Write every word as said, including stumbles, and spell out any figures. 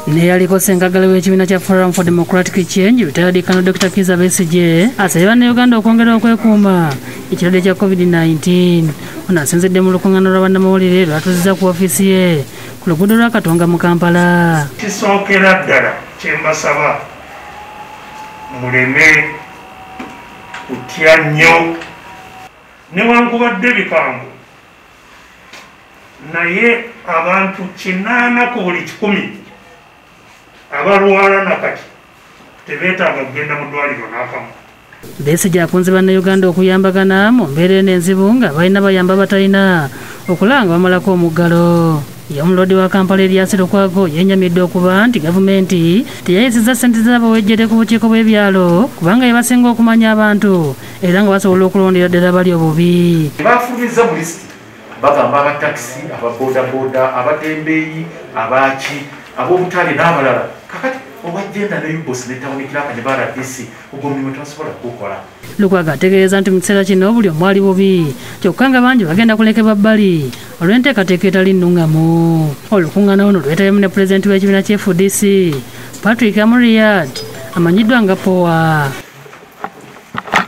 neyaliko ssenkaggale w'ekibiina kya Forum for Democratic Change retired Colonel Doctor Kizza Besigye asabye bannayuganda okwongera okwekuuma ekirwadde kya covid nineteen. Ono asinzidde mu lukuŋŋaana lwa bannamawulire lwatuuzizza ku ofiisi ye ku luguudo lwa Katonga mu Kampala. Kisookera ddala kye mbasaba muleme kutya nnyo newankubadde bikambo naye abantu kinaana ku buli kikumi abalwala nakati tebeetaaga kugenda mu ddwaliro n'akamu. Besigye akunze bannayuganda okuyambagana mu mbeera eno enzibu nga balina bayamba batalina okulanga bamalako omuggalo. Ye omulodi wa Kampala Erias Lukwago yenyamidde okuba nti gavumenti teyayisizza ssente z'abawejjere ku bukiiko bw'ebyalo kubanga ye basinga okumanya abantu era nga basobola okulondera ddala bali obubi. Baafulumizza mu lisiti bagamba abatakisi, ababoodabooda, abatembeeyi, abaaki, ab'obutale n'abalala. Kakati obwajjenda ne Yubos ne Tawunikiraka ne ba R D C ogwo mulimu tebasobola kugukola. Lukwago ategeeza nti mu kiseera kino buli omu ali bubi kyokka nga bangi bagenda kulekebwa bbali olw'enteekateeka etali nnungamu. Olukuŋŋaana luno lwetabyemu ne pulezidenti w'ekibiina kya F D C Patrick Amuriat amanyiddwa nga P O A.